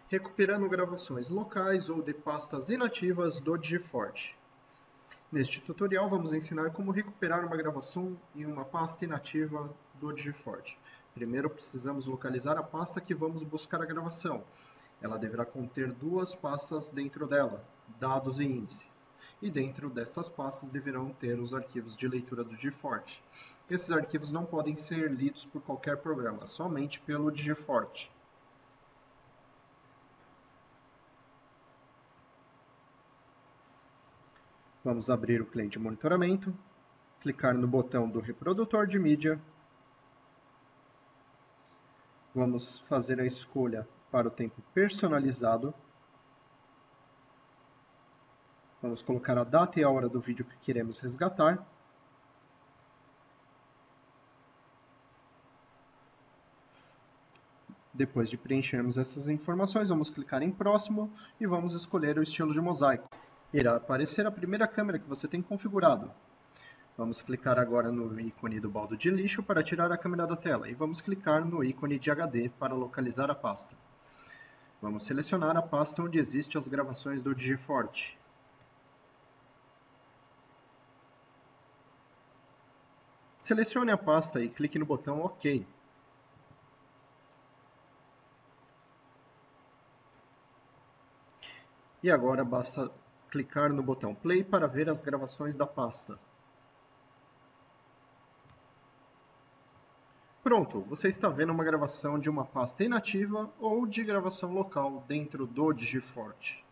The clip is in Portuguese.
recuperando gravações locais ou de pastas inativas do Digiforte. Neste tutorial vamos ensinar como recuperar uma gravação em uma pasta inativa do Digiforte. Primeiro precisamos localizar a pasta que vamos buscar a gravação. Ela deverá conter duas pastas dentro dela, dados e índices. E dentro destas pastas deverão ter os arquivos de leitura do Digiforte. Esses arquivos não podem ser lidos por qualquer programa, somente pelo Digiforte. Vamos abrir o cliente de monitoramento, clicar no botão do reprodutor de mídia. Vamos fazer a escolha para o tempo personalizado. Vamos colocar a data e a hora do vídeo que queremos resgatar. Depois de preenchermos essas informações, vamos clicar em próximo e vamos escolher o estilo de mosaico. Irá aparecer a primeira câmera que você tem configurado. Vamos clicar agora no ícone do balde de lixo para tirar a câmera da tela e vamos clicar no ícone de HD para localizar a pasta. Vamos selecionar a pasta onde existem as gravações do Digiforte. Selecione a pasta e clique no botão OK. E agora basta clicar no botão Play para ver as gravações da pasta. Pronto, você está vendo uma gravação de uma pasta inativa ou de gravação local dentro do Digiforte.